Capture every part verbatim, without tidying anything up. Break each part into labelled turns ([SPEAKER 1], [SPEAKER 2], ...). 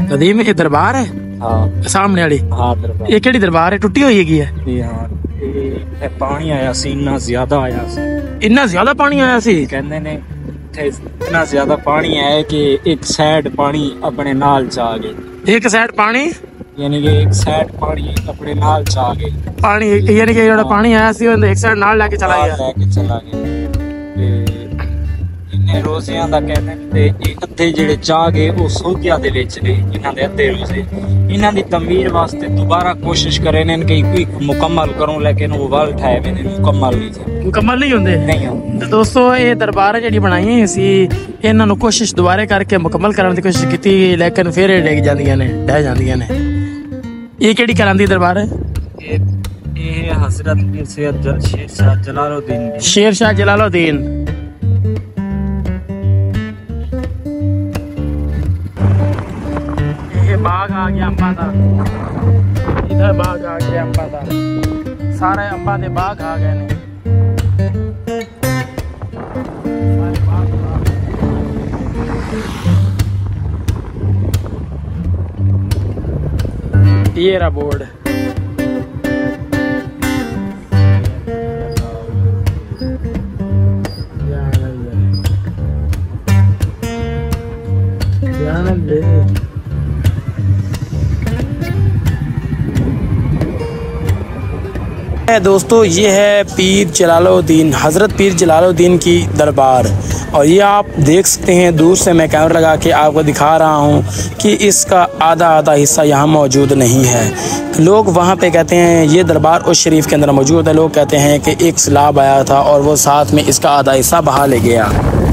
[SPEAKER 1] नदीम ये दरबार है
[SPEAKER 2] हाँ
[SPEAKER 1] सामने वाली
[SPEAKER 2] हाँ दरबार
[SPEAKER 1] ये केड़ी दरबार है टुटी हुई है
[SPEAKER 2] हाँ पानी आया सी इन्ना ज्यादा आया सी
[SPEAKER 1] इन्ना ज्यादा पानी आया सी
[SPEAKER 2] कहंदे ने इतना ज्यादा पानी आया कि एक साइड पानी अपने नाल चा गए
[SPEAKER 1] एक साइड पानी
[SPEAKER 2] यानी कि एक साइड पानी अपने नाल चा गए
[SPEAKER 1] पानी यानी कि जेड़ा पानी आया सी एक साइड नाल लेके चला गया
[SPEAKER 2] लेके चला गया इन्ने रोज़ियां दा कहंदे ने ते अद्धे जेड़े चा गए वो सऊदीया दे विच ने इन्हां दे अद्धे रोज़े इन्हां दी तमीर वास्ते दोबारा कोशिश करे ने कि कोई मुकम्मल करूं लेकिन वो वाल ठाए ने मुकम्मल नहीं थे
[SPEAKER 1] मुकम्मल नहीं होंदे
[SPEAKER 2] नहीं होंदे
[SPEAKER 1] तो दोस्तों ये दरबार जेड़ी बनाई सी इन्हां नु कोशिश दोबारा करके मुकम्मल करने की कोशिश कीती लेकिन फिर डिग जांदियां ने ढह जांदियां ने ये केड़ी करांदी दरबार है
[SPEAKER 2] ये ये हजरत पीर सैयद शेर शाह जलालुद्दीन
[SPEAKER 1] शेर शाह जलालुद्दीन ये बाग आ गया अम्बा दा इधर बाग आ गया अम्बा दा सारे अम्बा दे बाग आ गए ने ये रहा बोर्ड दोस्तों ये है पीर जलालुद्दीन हज़रत पीर जलालुद्दीन की दरबार और ये आप देख सकते हैं दूर से मैं कैमरा लगा के आपको दिखा रहा हूँ कि इसका आधा आधा हिस्सा यहाँ मौजूद नहीं है। लोग वहाँ पे कहते हैं ये दरबार उस शरीफ के अंदर मौजूद है। लोग कहते हैं कि एक सैलाब आया था और वो साथ में इसका आधा हिस्सा बहा ले गया।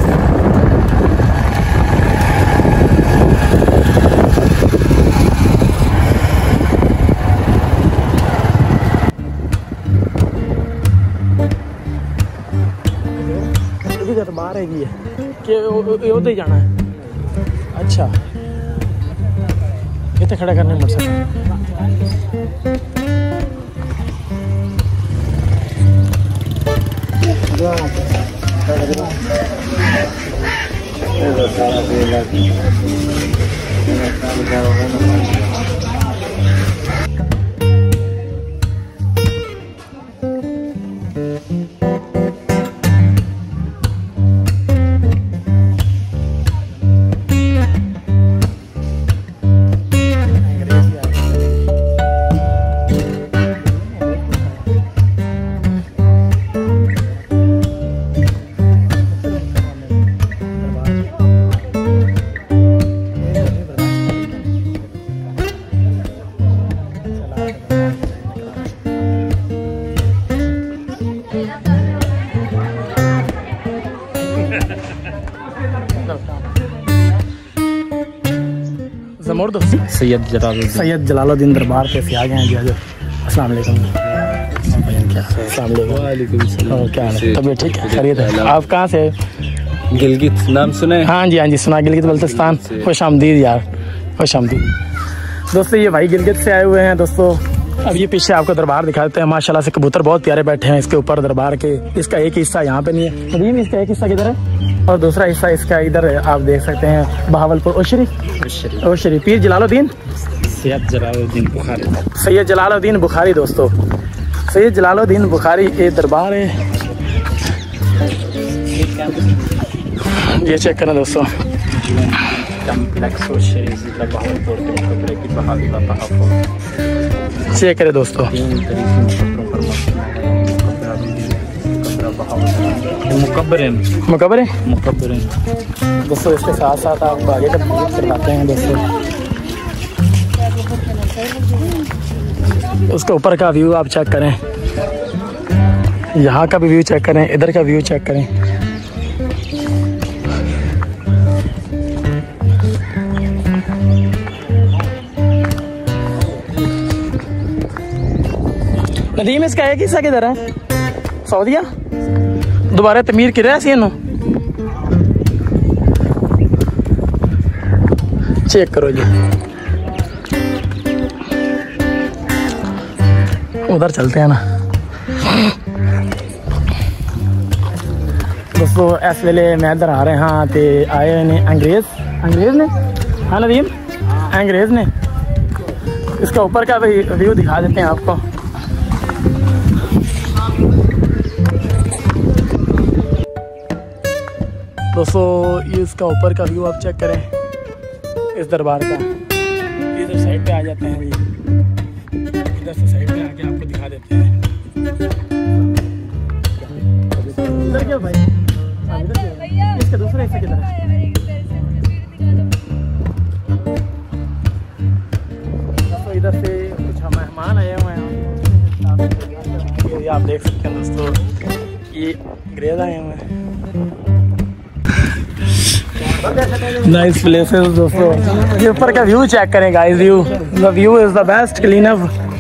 [SPEAKER 1] दरबार है कि उधर जाना है। अच्छा इतने खड़ा करने मर सकते सैयद जलालुद्दीन सैयद जलालुद्दीन दरबार पे आ गए हैं जी। अस्सलाम वालेकुम। क्या है तबीयत ठीक है खैरियत है? आप कहाँ से?
[SPEAKER 2] गिलगित नाम सुने?
[SPEAKER 1] हाँ जी हाँ जी सुना गिलगित बल्तिस्तान। खुश आमदीद यार खुश आमदीद दोस्तों। ये भाई गिलगित से आए हुए हैं दोस्तों। अब ये पीछे आपको दरबार दिखाते हैं। माशाल्लाह से कबूतर बहुत प्यारे बैठे हैं इसके ऊपर दरबार के। इसका एक हिस्सा यहाँ पे नहीं है नदीम, इसका एक हिस्सा किधर है और दूसरा हिस्सा इसका इधर है। आप देख सकते हैं बहावलपुर ओ शरीफ ओ शरीफ पीर जलालुद्दीन
[SPEAKER 2] सैयद जलालुद्दीन बुखारी
[SPEAKER 1] सैयद जलालुद्दीन बुखारी दोस्तों। सैयद जलालुद्दीन बुखारी ये दरबार है। ये चेक करना दोस्तों। चेक करें दोस्तों।
[SPEAKER 2] मुकब्बर है
[SPEAKER 1] मुकब्बर है
[SPEAKER 2] मुकब्बर है
[SPEAKER 1] दोस्तों। इसके साथ साथ आप आगे तक करवाते हैं दोस्तों। उसके ऊपर का व्यू आप चेक करें, यहाँ का भी व्यू चेक करें, इधर का व्यू चेक करें। नदीम इसका एक हिस्सा किधर है? सऊदीया दोबारा तमीर की रहा सी इन्हों चेक करो जी। उधर चलते हैं ना दोस्तों। इस वेले मैं इधर आ रहे हाँ तो आए ने अंग्रेज अंग्रेज ने हाँ नदीम अंग्रेज ने। इसका ऊपर का भी व्यू दिखा देते हैं आपको। दोस्तों ये इसका ऊपर का व्यू आप चेक करें इस दरबार का। इधर साइड पे आ जाते हैं, इधर से साइड पे आके आपको दिखा देते हैं। इधर क्या भाई? हाँ, इधर क्या? इसके दूसरे हिस्से की तरफ। तो इधर से कुछ मेहमान आए हुए हैं, ये आप देख सकते हैं दोस्तों, ये अंग्रेज आए हुए हैं। नाइस प्लेसेस दोस्तों। ये ऊपर का व्यू चेक करें guys, view the view is the best, clean up.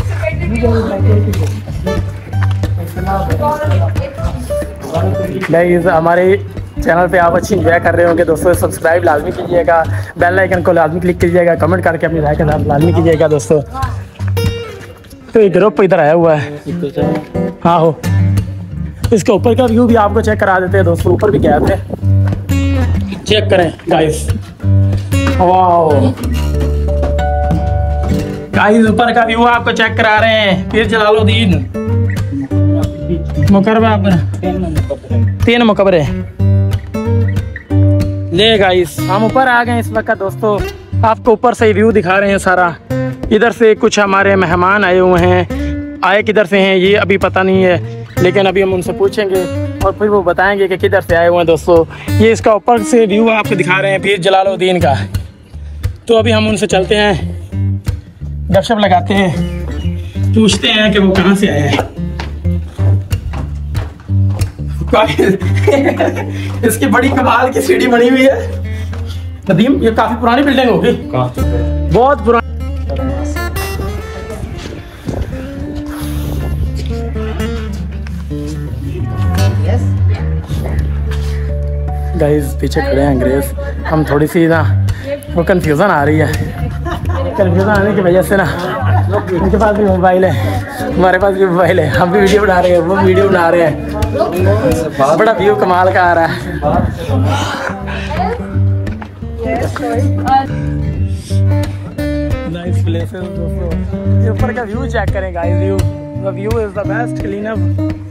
[SPEAKER 1] Guys हमारे चैनल पे आप अच्छी इंजॉय कर रहे होंगे दोस्तों, सब्सक्राइब लाजमी कीजिएगा, बेल आइकन को लाजमी क्लिक कीजिएगा, कमेंट करके अपनी राय के साथ लाजमी कीजिएगा दोस्तों। तो ये ग्रुप इधर आया हुआ है। हाँ हो, इसके ऊपर का व्यू भी आपको चेक करा देते हैं दोस्तों। ऊपर भी गए थे, चेक करें गाइस। वाओ गाइस, ऊपर का व्यू आपको चेक करा रहे हैं। पीर जलालुद्दीन मुकर्रम तीन मुकबरे। ले गाइस हम ऊपर आ गए इस वक्त दोस्तों, आपको ऊपर से व्यू दिखा रहे हैं सारा। इधर से कुछ हमारे मेहमान आए हुए हैं, आए किधर से हैं ये अभी पता नहीं है, लेकिन अभी हम उनसे पूछेंगे और फिर वो बताएंगे कि किधर से आए हुए हैं दोस्तों। ये इसका ऊपर से व्यू आपको दिखा रहे हैं पीर जलालुद्दीन का। तो अभी हम उनसे चलते हैं, गपशप लगाते हैं, पूछते हैं कि वो कहाँ से आए हैं। इसकी बड़ी कमाल की सीढ़ी बनी हुई है नदीम, ये काफी पुरानी बिल्डिंग होगी, बहुत पुरानी। गाइस पीछे खड़े हैं अंग्रेज, हम थोड़ी सी ना वो कंफ्यूजन आ रही है। कंफ्यूजन आने की वजह से ना उनके पास भी मोबाइल है, हमारे पास भी मोबाइल है, हम भी वीडियो बना रहे हैं, वो वीडियो बना रहे हैं। बड़ा व्यू कमाल का आ रहा है। नाइस प्लेसेस दोस्तों। ये ऊपर का व्यू चेक करें guys, view the view is the best, clean up.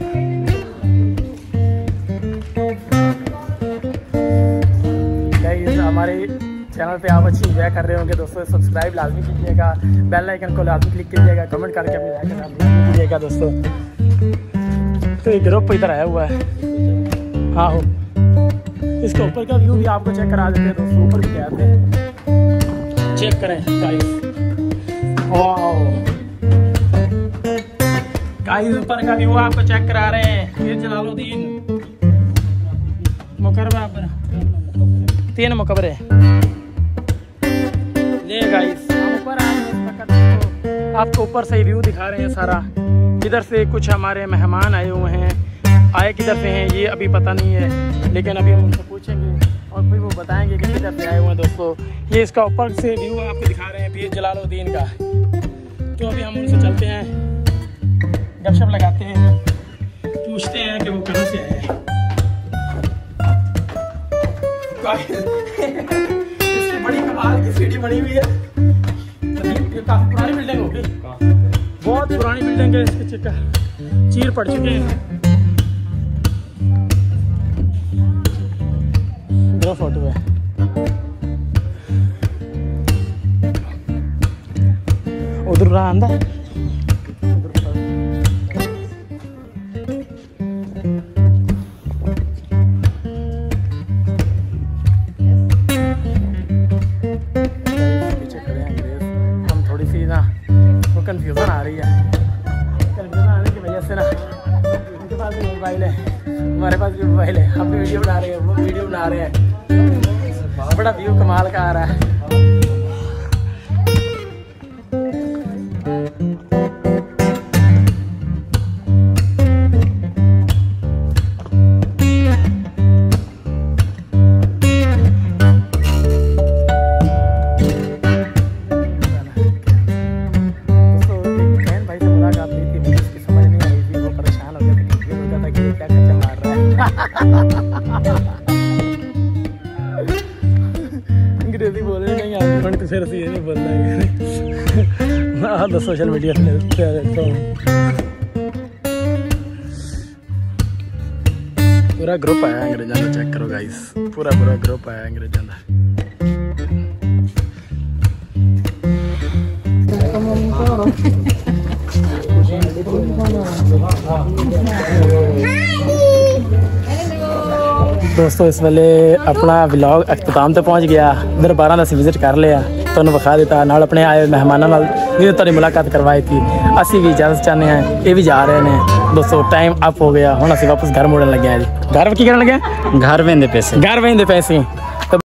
[SPEAKER 1] Guys हमारे चैनल पे आप अच्छी इंजॉय कर रहे होंगे दोस्तों, सब्सक्राइब लाजमी कीजिएगा, बेल आइकन को लाजमी क्लिक कीजिएगा, कमेंट करके अपनी राय के साथ कीजिएगा दोस्तों। तो ये ग्रुप इधर आया हुआ है। हाँ हो, इसके ऊपर का व्यू भी आपको चेक करा देते हैं दोस्तों। ऊपर भी गए थे, चेक करें गाइस। वाओ गाइस, ऊपर का व्यू आपको चेक करा रहे हैं। पीर जलालुद्दीन मुकर्रम तीन मुकबरे। ले गाइस हम ऊपर आए हैं इस वक्त दोस्तों, आपको ऊपर से व्यू दिखा रहे हैं सारा। इधर से कुछ हमारे मेहमान आए हुए हैं, आए किधर से हैं ये अभी पता नहीं है, लेकिन अभी हम उनसे पूछेंगे और फिर वो बताएंगे कि किधर से आए हुए हैं दोस्तों। ये इसका ऊपर से व्यू आपको दिखा रहे हैं पीर जलालुद्दीन का। तो अभी हम उनसे चलते हैं, गपशप लगाते हैं, पूछते हैं कि वो कहाँ से आए हैं। इसकी बड़ी कमाल की सीढ़ी बनी हुई है, ये काफी पुरानी बिल्डिंग होगी, बहुत पुरानी बिल्डिंग है। इसके चिक्का चीर पड़ चुके हैं। दो फोटो है, उधर रहा अंदर। कंफ्यूजन आ रही है, कंफ्यूजन आने की वजह से ना उनके पास भी मोबाइल है, हमारे पास भी मोबाइल है, हम भी वीडियो बना रहे हैं, वो वीडियो बना रहे हैं। बड़ा व्यू कमाल का आ रहा है। अंग्रेजी बोल रहे हाँ तो सोशल मीडिया पे देखता हूँ। पूरा ग्रुप आया अंग्रेजों का, चेक करो गाइस, पूरा पूरा ग्रुप आया अंग्रेजों का। दोस्तों इस वेले अपना व्लॉग अख्ताम तक पहुँच गया। दरबारां दा असीं विजिट कर लिया, तुहानूं विखा दिता, नाल अपने आए मेहमानों नाल जिन्होंने तुहाडी मुलाकात करवाई थी। असीं भी इजाजत चाहते हैं, ये भी जा रहे हैं। दोस्तों टाइम अप हो गया, हुण असीं वापस घर मुड़न लगे हैं जी। घर की करन लगे?
[SPEAKER 2] घर वेंदे पैसे
[SPEAKER 1] घर वेंदे पैसे